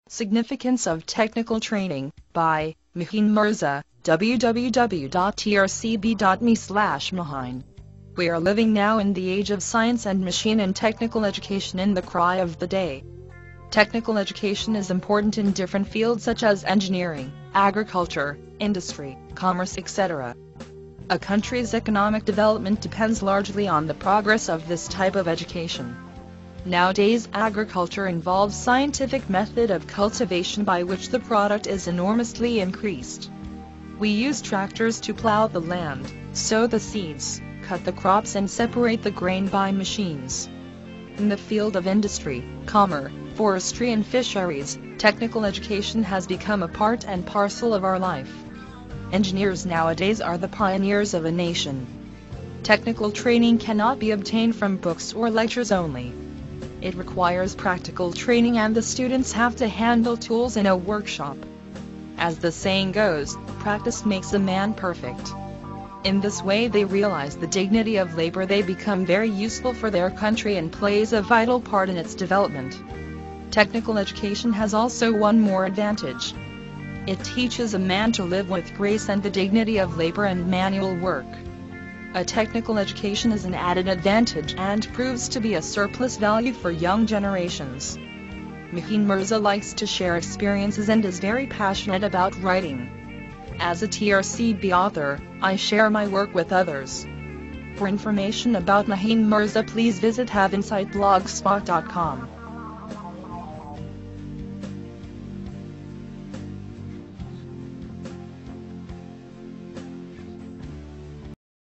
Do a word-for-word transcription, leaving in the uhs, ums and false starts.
Significance of Technical Training, by Mahin Mirza, w w w dot t r c b dot m e slash mahin. We are living now in the age of science and machine and technical education in the cry of the day. Technical education is important in different fields such as engineering, agriculture, industry, commerce, et cetera. A country's economic development depends largely on the progress of this type of education. Nowadays, agriculture involves scientific method of cultivation by which the product is enormously increased. We use tractors to plow the land, sow the seeds, cut the crops and separate the grain by machines. In the field of industry, commerce, forestry and fisheries, technical education has become a part and parcel of our life. Engineers nowadays are the pioneers of a nation. Technical training cannot be obtained from books or lectures only. It requires practical training and the students have to handle tools in a workshop. As the saying goes, practice makes a man perfect. In this way they realize the dignity of labor, they become very useful for their country and plays a vital part in its development. Technical education has also one more advantage. It teaches a man to live with grace and the dignity of labor and manual work. A technical education is an added advantage and proves to be a surplus value for young generations. Mahin Mirza likes to share experiences and is very passionate about writing. As a T R C B author, I share my work with others. For information about Mahin Mirza, please visit have insight blogspot dot com.